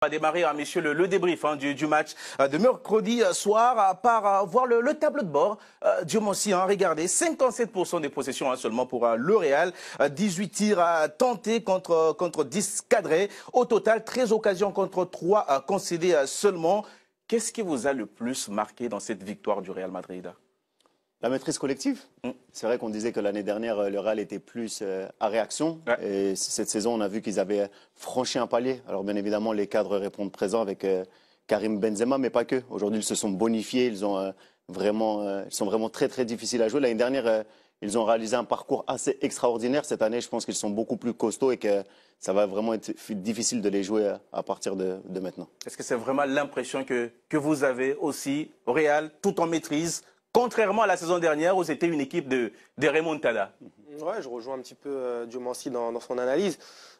On va démarrer, hein, messieurs, le débrief du match de mercredi soir par voir le tableau de bord. Dieu merci, hein, regardez, 57% des possessions seulement pour le Real, 18 tirs tentés contre 10 cadrés. Au total, 13 occasions contre 3 concédées seulement. Qu'est-ce qui vous a le plus marqué dans cette victoire du Real Madrid? La maîtrise collective. C'est vrai qu'on disait que l'année dernière, le Real était plus à réaction. Ouais. Et cette saison, on a vu qu'ils avaient franchi un palier. Alors bien évidemment, les cadres répondent présents avec Karim Benzema, mais pas que. Aujourd'hui, ils se sont bonifiés. Ils sont vraiment très, très difficiles à jouer. L'année dernière, ils ont réalisé un parcours assez extraordinaire. Cette année, je pense qu'ils sont beaucoup plus costauds et que ça va vraiment être difficile de les jouer à partir de maintenant. Est-ce que c'est vraiment l'impression que vous avez aussi au Real, tout en maîtrise, contrairement à la saison dernière où c'était une équipe de remontada? Ouais, je rejoins un petit peu Diomansi dans son analyse.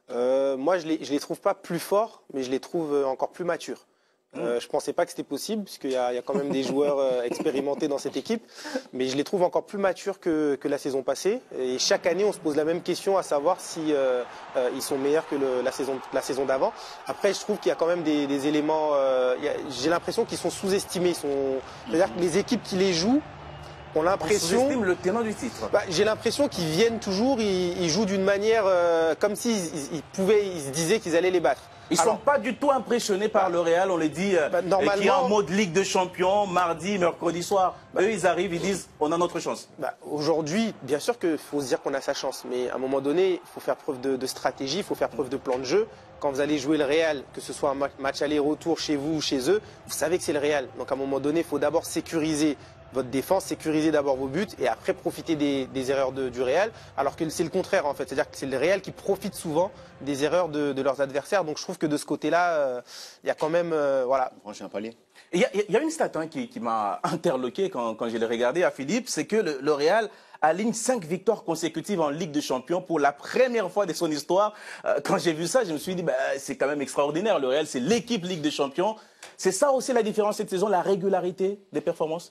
Moi, je les trouve pas plus forts, mais je les trouve encore plus matures. Je pensais pas que c'était possible, puisqu'il y a quand même des joueurs expérimentés dans cette équipe, mais je les trouve encore plus matures que la saison passée. Et chaque année, on se pose la même question, à savoir si ils sont meilleurs que la saison d'avant. Après, je trouve qu'il y a quand même des éléments. J'ai l'impression qu'ils sont sous-estimés. C'est-à-dire que les équipes qui les jouent ont l'impression. On sous-estime le tenant du titre. J'ai l'impression qu'ils viennent toujours, ils jouent d'une manière comme s'ils se disaient qu'ils allaient les battre. Ils ne sont pas du tout impressionnés par le Real, on les dit, qui est en mode Ligue des Champions, mardi, mercredi soir. Eux, ils arrivent, ils disent, on a notre chance. Aujourd'hui, bien sûr qu'il faut se dire qu'on a sa chance, mais à un moment donné, il faut faire preuve de stratégie, il faut faire preuve de plan de jeu. Quand vous allez jouer le Real, que ce soit un match aller-retour chez vous ou chez eux, vous savez que c'est le Real. Donc à un moment donné, il faut d'abord sécuriser votre défense, sécuriser d'abord vos buts et après profiter des erreurs du Real, alors que c'est le contraire en fait, c'est-à-dire que c'est le Real qui profite souvent des erreurs de leurs adversaires. Donc je trouve que de ce côté-là, il y a quand même voilà. Franchir un palier. Il y a une stat qui m'a interloqué quand je l'ai regardé à Philippe, c'est que le Real aligne 5 victoires consécutives en Ligue des Champions pour la première fois de son histoire. Quand j'ai vu ça, je me suis dit, c'est quand même extraordinaire. Le Real, c'est l'équipe Ligue des Champions. C'est ça aussi la différence cette saison, la régularité des performances?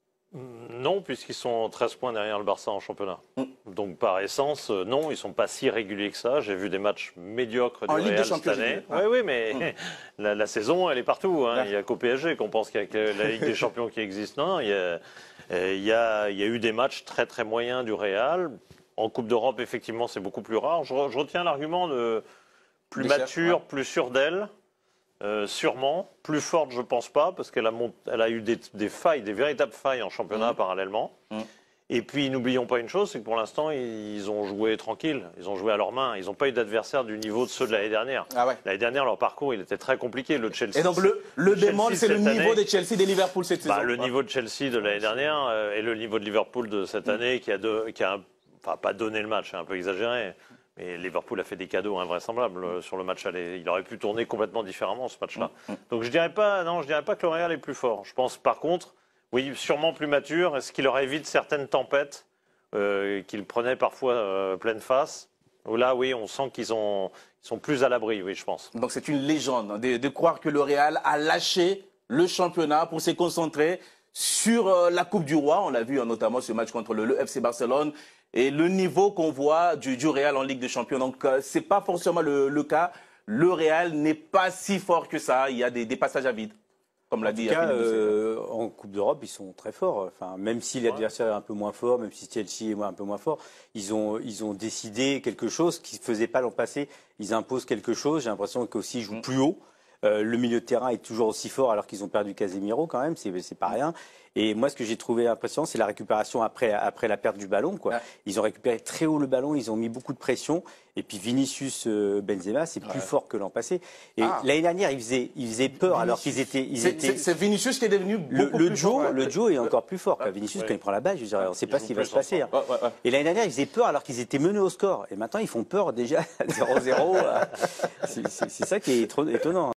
Non, puisqu'ils sont 13 points derrière le Barça en championnat. Donc par essence, non, ils ne sont pas si réguliers que ça. J'ai vu des matchs médiocres du Real cette année. Oui, mais la saison, elle est partout. Hein. Il n'y a qu'au PSG qu'on pense qu'il y a que la Ligue des Champions qui existe. Non, il y a eu des matchs très très moyens du Real. En Coupe d'Europe, effectivement, c'est beaucoup plus rare. Je retiens l'argument de plus mature, plus sûr d'elle. Sûrement, plus forte je pense pas, parce qu'elle a eu des failles, des véritables failles en championnat parallèlement. Et puis n'oublions pas une chose, c'est que pour l'instant ils ont joué tranquille, ils ont joué à leurs mains, ils n'ont pas eu d'adversaire du niveau de ceux de l'année dernière. L'année dernière leur parcours il était très compliqué, le Chelsea. Et donc le bémol c'est le niveau de Chelsea, des Liverpool cette saison. Le niveau de Chelsea de l'année dernière et le niveau de Liverpool de cette année qui a pas donné le match, c'est un peu exagéré. Et Liverpool a fait des cadeaux invraisemblables sur le match aller. Il aurait pu tourner complètement différemment ce match-là. Donc je dirais pas que le Real est plus fort. Je pense par contre, oui, sûrement plus mature. Est-ce qu'il leur évite certaines tempêtes qu'ils prenaient parfois pleine face? Là, oui, on sent qu'ils sont plus à l'abri, oui, je pense. Donc c'est une légende de croire que le Real a lâché le championnat pour se concentrer sur la Coupe du Roi. On l'a vu notamment ce match contre le FC Barcelone. Et le niveau qu'on voit du Real en Ligue des Champions. Donc, ce n'est pas forcément le cas. Le Real n'est pas si fort que ça. Il y a des passages à vide, comme l'a dit. En tout cas, en Coupe d'Europe, ils sont très forts. Enfin, même si l'adversaire est un peu moins fort, même si Chelsea est un peu moins fort, ils ont décidé quelque chose qu'ils ne faisaient pas l'an passé. Ils imposent quelque chose. J'ai l'impression qu'aussi ils jouent plus haut. Le milieu de terrain est toujours aussi fort alors qu'ils ont perdu Casemiro quand même, c'est pas rien. Et moi, ce que j'ai trouvé impressionnant, c'est la récupération après la perte du ballon, quoi. Ils ont récupéré très haut le ballon, ils ont mis beaucoup de pression. Et puis Vinicius Benzema, c'est plus fort que l'an passé. Et l'année dernière, il faisait peur alors qu'ils étaient. C'est Vinicius qui est devenu beaucoup plus fort. Le Joe est encore plus fort. Vinicius, quand il prend la balle, je veux dire, on ne sait pas ce qui va se passer. Et l'année dernière, ils faisaient peur alors qu'ils étaient menés au score. Et maintenant, ils font peur déjà à 0-0. C'est ça qui est étonnant.